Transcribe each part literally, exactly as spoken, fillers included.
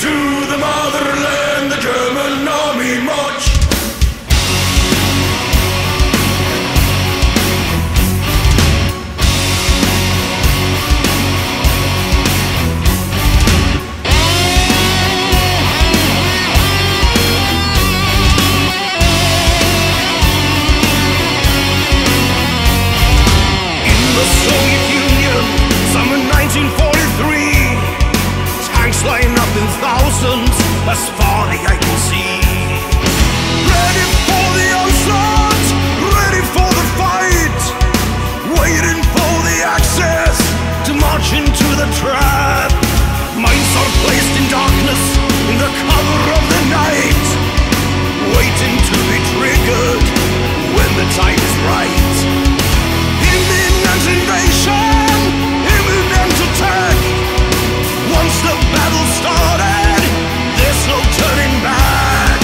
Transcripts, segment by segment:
to the motherland, the German army march. In the Soviet Union, summer nineteen forty-three, tanks line up in thousands as far as the eye can see. Ready for the onslaught, ready for the fight, waiting for the access to march into the trap. Minds are placed in darkness in the cover of the night, waiting to be triggered when the time is right. Imminent invasion, imminent attack. Once the battle started, there's no turning back.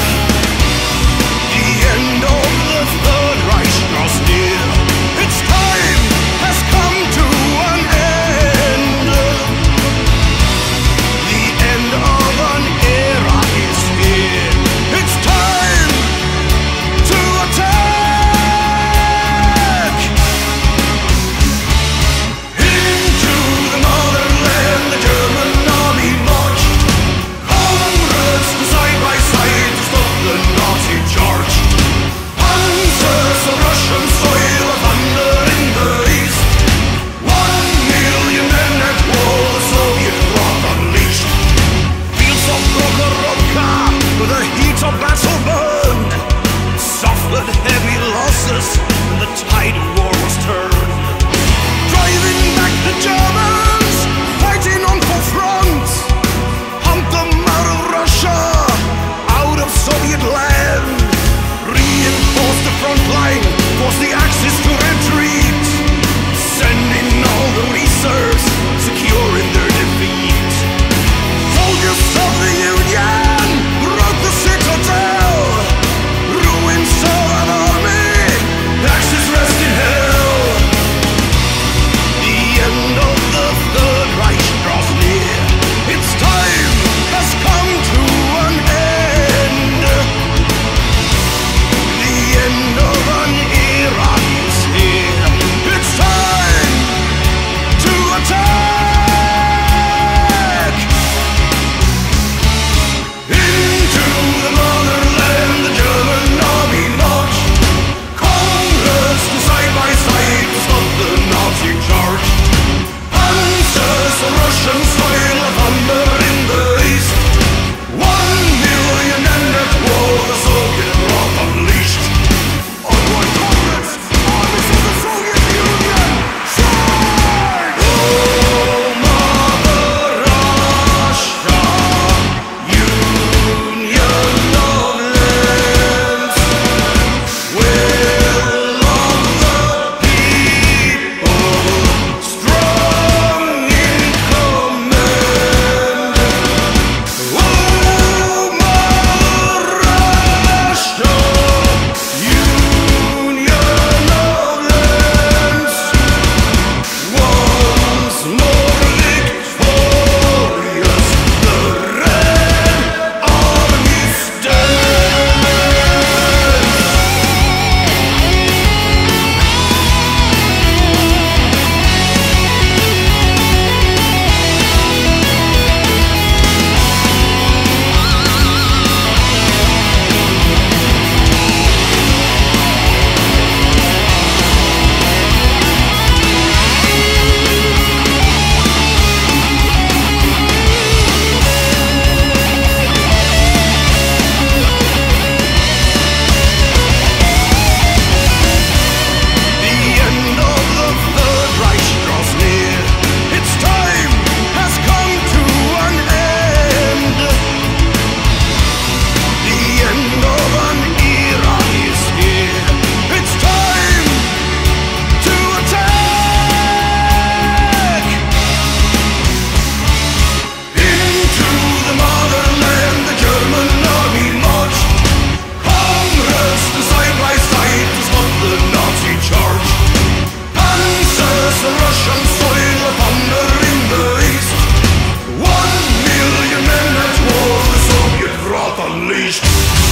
unleashed.